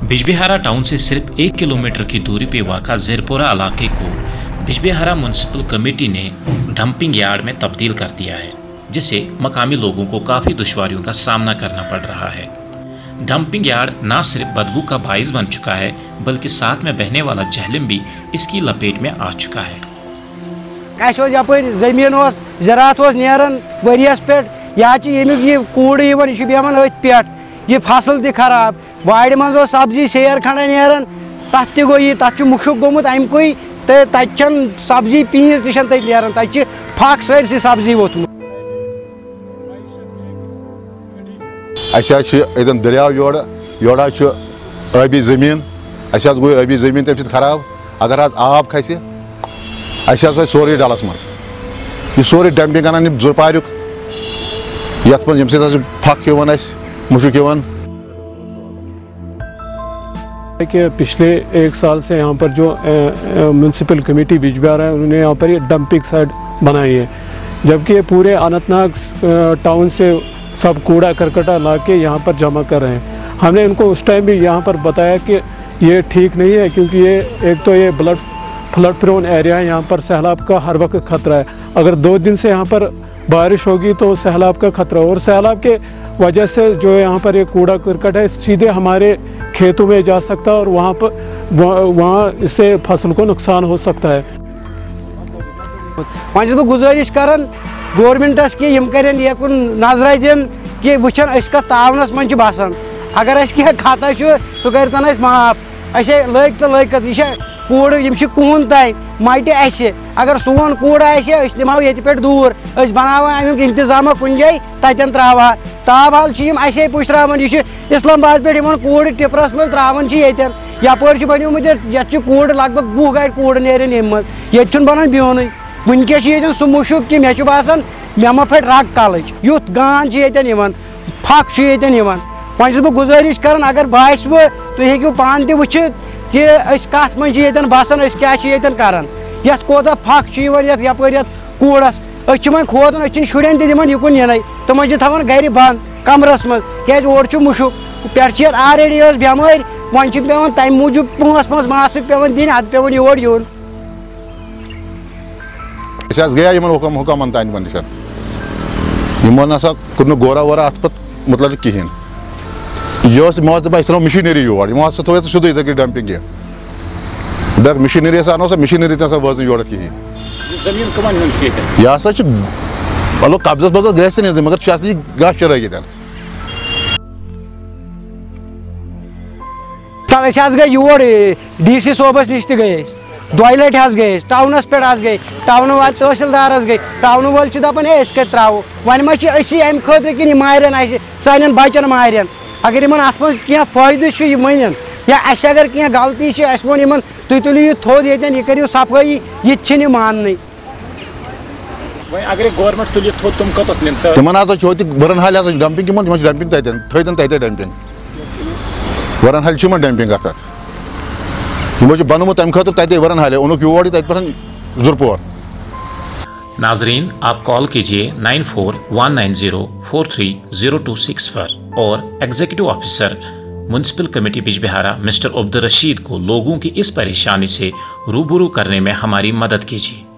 Bijbehara town से सिर्फ 1 kilometre की दूरी पे वाक़ा ज़ेरपोरा इलाके को बिजबिहारा म्यूनसिपल कमेटी ने डंपिंग यार्ड में तब्दील कर दिया है, जिससे मकामी लोगों को काफ़ी दुश्वारियों का सामना करना पड़ रहा है। डंपिंग यार्ड न सिर्फ बदबू का बाइस बन चुका है, बल्कि साथ में बहने वाला जहलम भी इसकी लपेट में आ चुका है। जमीन ज़रात नेरान वरियस पे ये कूड़ बेहन अथ पे यह फसल तक खराब वाड़ मज सब्जी शेर खंड नेरान तथ गो यह तथ मुशुक गोमुत अमुक तो तन सब्जी पीस तक नेरान तक फक सारी सब्जी वोतमुत। दरियाव योड़ आबी जमीन गो आबी जमीन तम खराब अगर आब खस सोरे डलस मज यह सोरे डंपिंग कर जुरपार ये फक मुशुक कि पिछले 1 साल से यहाँ पर जो म्यूनसिपल कमेटी बिजबिहारा है उन्होंने यहाँ पर ये डंपिंग साइट बनाई है, जबकि ये पूरे अनंतनाग टाउन से सब कूड़ा करकटा ला के यहाँ पर जमा कर रहे हैं। हमने इनको उस टाइम भी यहाँ पर बताया कि ये ठीक नहीं है, क्योंकि ये एक तो ये फ्लड प्रोन एरिया है, यहाँ पर सैलाब का हर वक्त खतरा है। अगर 2 दिन से यहाँ पर बारिश होगी तो सैलाब का खतरा, और सैलाब के वजह से जो यहाँ पर ये कूड़ा करकट है सीधे हमारे खेतों में जा सकता है और वहाँ इससे फसल को नुकसान हो सकता है। वह गुजारिश कर गवर्नमेंटस कि करें यकुन नजर दिन कि वुचन तावनस मन बसान अगर खता सह कर माफ लग तो लग यह कूड़ कुहन तान मट अगर सोन कूड़ नमो ये पे दूर बनावा अमुक इंतजाम कुन जाए तन त्रा ताबहाल पुश्रावान यह इस्लामाबाद पे कूड़ टिपरस मज त्रावान यपर बनोमुत ये कूड़ लग भग 20 गाड़ कूड़ नेरन ये बनान बिहोन वनकस सह मुशुक कि मे बसान मे मा फट रग कलच युथ गान फक वह गुजारिश कर अगर बास तुम हेकू पान तु कि कत मन बसान क्या कर ये कोता फक यपर कूड़स वो खोदन शुरन तुन इन तम थवान गर बंद कमरस मज क्या और मुशुक पे ऑलरेडी बेमार वन पे तम मूजूब पोस मास्क पे दिन अद पे योर यून गया हुकमन तान नसा कुन गोरा वोरा अत पत मतलब कहें यह मशीनरी योर थो सीधे इधर डंपिंग यह मशीनरी अनो सा मशीनरी वज योर कहें यह मतलब कब्जस बजस गए मगर गश चरगित गए योर DC सोबस नश गए 2 लट गए टाउनस पे गए टाउन वाल तहसीलदार गए टाउन वाल दपान कत त्रो वन मा अम खतर कि मारन सान बचन मारन अगर इन अत मह फायदे मन या अगर कह गलती वो तुम तुलो यह थोद ये करो सफाई ये मान तिमन बरन हाल डंपिंग डंपिंग थन तत डंपिंग वरन हाल डंपिंग बनमुत तम खतर तत वरन हाल ओनुक योर तत जुरपोर। नाजरीन, आप कॉल कीजिए 9419043026 पर और executive officer municipal committee Bijbehara mister Abdul Rashid को लोगों की इस परेशानी से रूबरू करने में हमारी मदद कीजिए।